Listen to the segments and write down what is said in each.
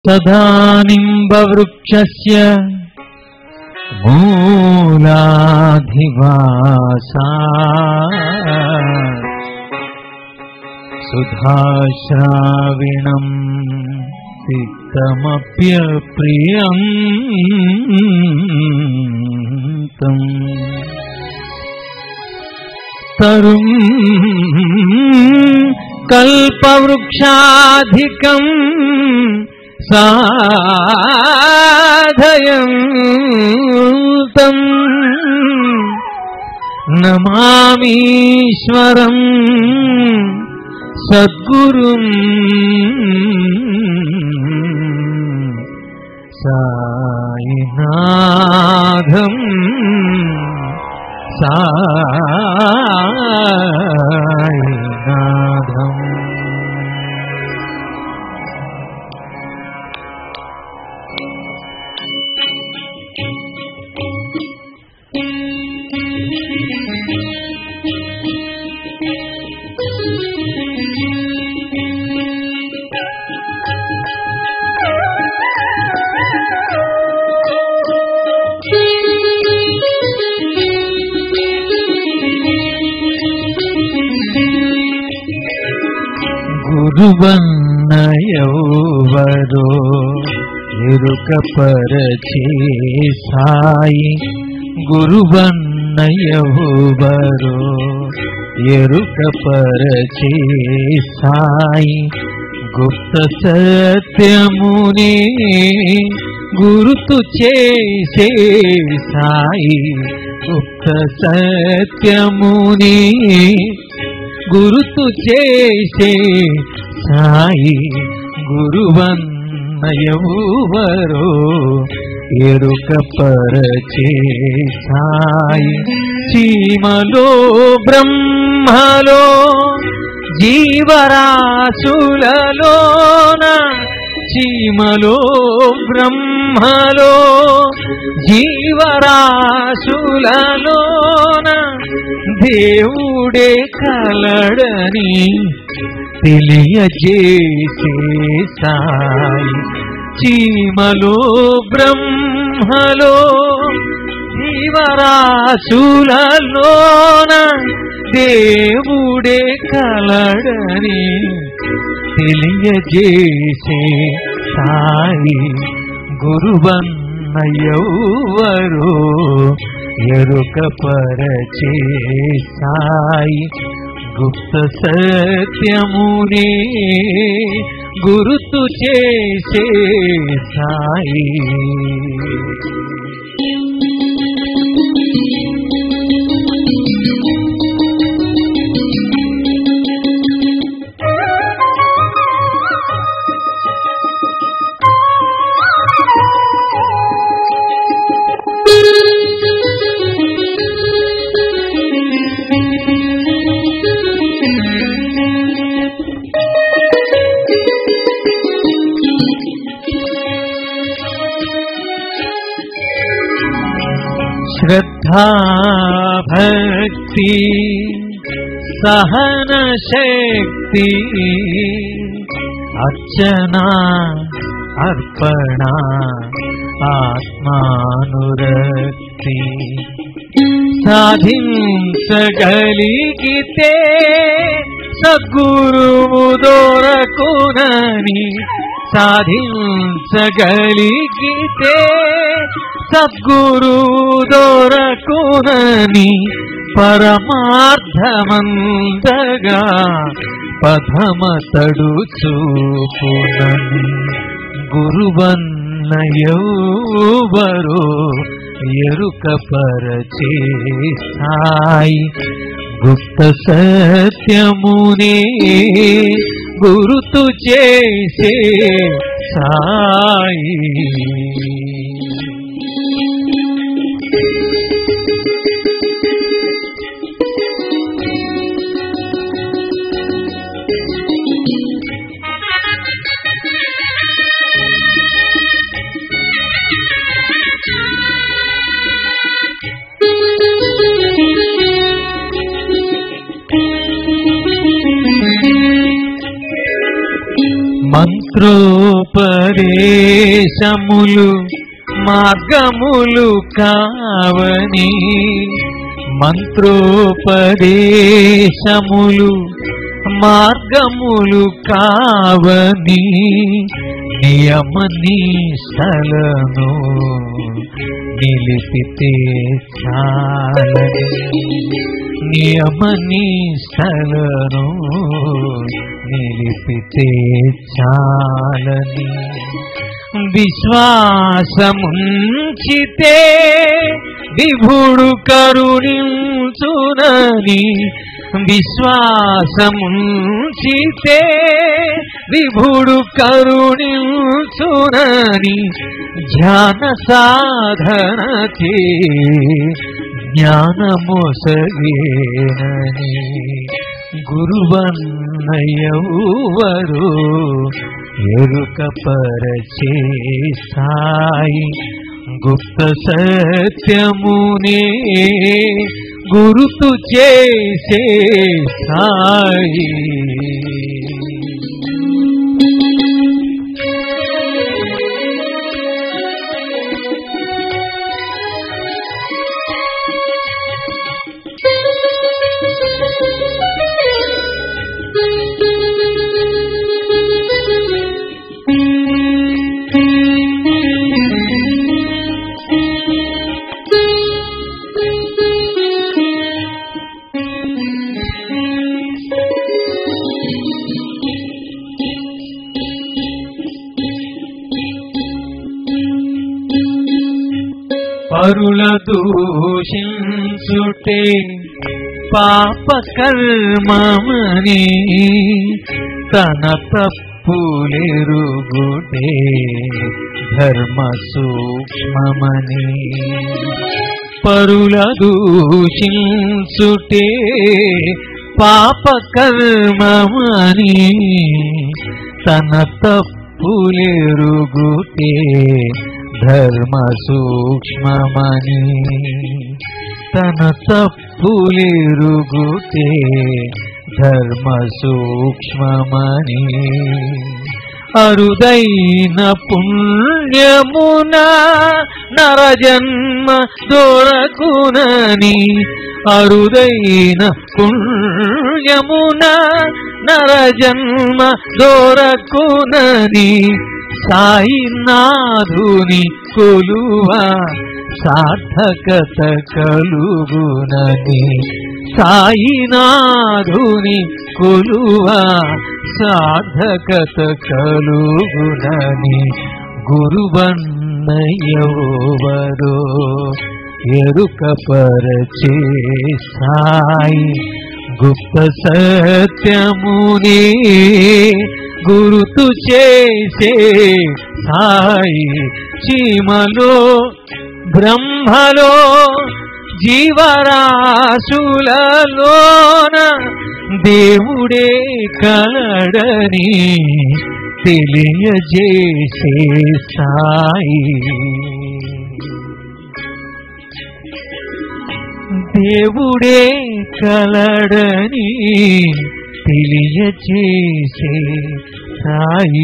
సదా నింబవృక్షస్య మూలాధివాసా సుధాశ్రావిణం సిక్తమప్యప్రియం తరుం కల్పవృక్షాధికం సాధయంతం నమామీశ్వరం సద్గురుం సాయినాథం సాయినాథం. గురువన్నయవరో ఎరుకపరచే సాయి, గురువన్నయవరో ఎరుకపరచే సాయి, గుప్త సత్యమునే గురుతు చేసే సాయి, గుప్త సత్యమునే గురుతు చేసే సాయి, గురువన్నయవరో ఎరుకపరచే సాయి. చీమలో బ్రహ్మలో జీవరాశులలోన, చీమలో బ్రహ్మలో జీవరాశులలోన దేవుడే కలడని తెలియజేసే సాయి, చీమలో బ్రహ్మలో జీవరాశులలోన దేవుడే కలడని తెలియజేసే సాయి, గురువన్నయవరో ఎరుకపరచే సాయి, గుప్త సత్యమునే గురుతు చేసే సాయి. శ్రద్ధా భక్తి సహన శక్తి అర్చనా అర్పణ ఆత్మానురక్తి సాధించగలిగితే సద్గురువు దొరకునని, సాధించగలిగితే సద్గురువు దొరకునని పరమార్థమందగా పథమతడు చూపునని, గురువన్నయవరో ఎరుకపరచే సాయి, గుప్త సత్యమునే గురుతు చేసే సాయి. మంత్రోపదేశములు మార్గములు కావని, మంత్రోపదేశములు మార్గములు కావని, నియమ నిష్టలను నిలిపితే చాలని, నియమ నిష్టలను నిలిపితే చాలని, విశ్వాసముంచితే విభుడు కరుణించునని, విశ్వాసముంచితే విభుడు కరుణించునని, ధ్యాన సాధనకే జ్ఞానమొసగేనని, గురువన్నయ్యెవ్వరు ఎరుకపరచే సాయి, గుప్త సత్యమునే గురుతు చేసే సాయి. పరుల దూషించుటే పాప కర్మమని, తన తప్పులెరుగుటే ధర్మ సూక్ష్మమని, పరుల దూషించుటే పాప కర్మమని, తన తప్పులెరుగుటే ధర్మ సూక్ష్మమని, తన తప్పులెరుగుటే ధర్మ సూక్ష్మమని, అరుదైన పుణ్యమున నరజన్మ దొరకునని, అరుదైన పుణ్యమున నరజన్మ దొరకునని, సాయినాథుని కొలువా సార్థకత కలుగునని, సాయినాథుని కొలువా సార్థకత కలుగునని, గురువన్నయ్యెవ్వరు ఎరుకపరచే సాయి, గుప్త సత్యమునే గురుతు చేసే సాయి. చీమలో బ్రహ్మలో జీవరాశులలోన దేవుడే కలడని తెలియజేసే సాయి, దేవుడే కలడని తెలియజేసే సాయి.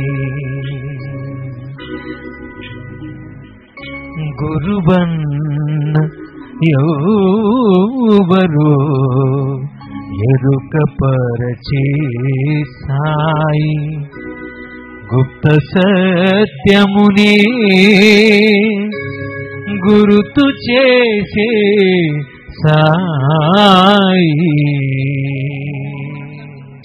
గురువన్న ఎవ్వరు ఎరుకపరచే సాయి, గుప్త సత్యమునే గురుతు చేసే సాయి.